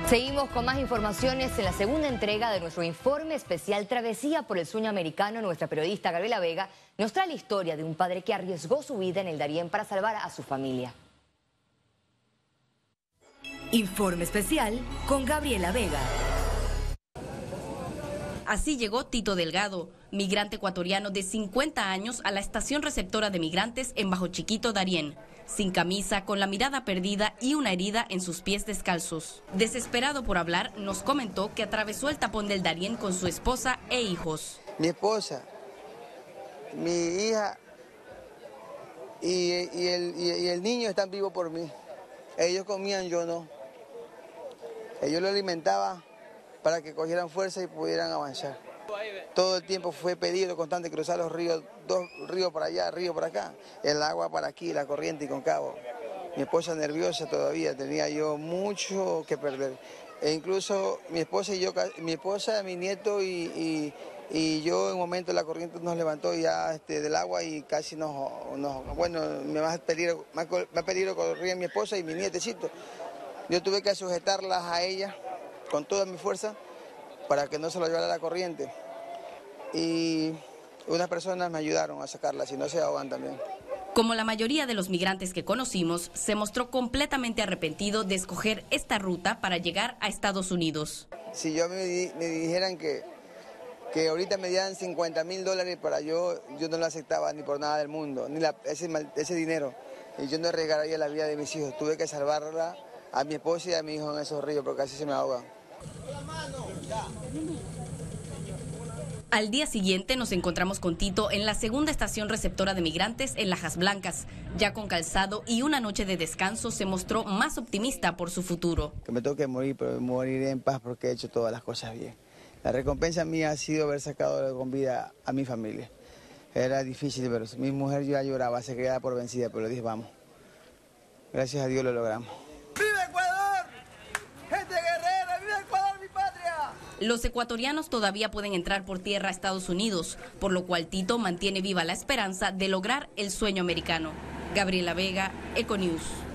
Seguimos con más informaciones en la segunda entrega de nuestro informe especial Travesía por el Sueño Americano. Nuestra periodista Gabriela Vega nos trae la historia de un padre que arriesgó su vida en el Darién para salvar a su familia. Informe especial con Gabriela Vega. Así llegó Tito Delgado, migrante ecuatoriano de 50 años, a la estación receptora de migrantes en Bajo Chiquito, Darién, sin camisa, con la mirada perdida y una herida en sus pies descalzos. Desesperado por hablar, nos comentó que atravesó el tapón del Darién con su esposa e hijos. Mi esposa, mi hija y el niño están vivos por mí. Ellos comían, yo no. Ellos lo alimentaba para que cogieran fuerza y pudieran avanzar. Todo el tiempo fue pedido constante cruzar los ríos, 2 ríos para allá, río para acá, el agua para aquí, la corriente y Concabo. Mi esposa nerviosa todavía, tenía yo mucho que perder. E incluso mi esposa, mi nieto y yo en un momento la corriente nos levantó ya del agua y casi bueno, más peligro corría mi esposa y mi nietecito. Yo tuve que sujetarlas a ella con toda mi fuerza para que no se lo llevara la corriente. Y unas personas me ayudaron a sacarla, si no se ahogan también. Como la mayoría de los migrantes que conocimos, se mostró completamente arrepentido de escoger esta ruta para llegar a Estados Unidos. Si yo me dijeran que ahorita me dieran $50,000 para yo no lo aceptaba ni por nada del mundo, ni ese dinero. Y yo no arriesgaría la vida de mis hijos. Tuve que salvarla a mi esposa y a mi hijo en esos ríos porque así se me ahogan. Al día siguiente nos encontramos con Tito en la segunda estación receptora de migrantes en Lajas Blancas. Ya con calzado y una noche de descanso, se mostró más optimista por su futuro. Que me toque morir, pero moriré en paz porque he hecho todas las cosas bien. La recompensa mía ha sido haber sacado con vida a mi familia. Era difícil, pero mi mujer ya lloraba, se quedaba por vencida, pero le dije, vamos. Gracias a Dios lo logramos. ¡Viva Ecuador! ¡Gente guerrera! ¡Viva Ecuador, mi patria! Los ecuatorianos todavía pueden entrar por tierra a Estados Unidos, por lo cual Tito mantiene viva la esperanza de lograr el sueño americano. Gabriela Vega, Econews.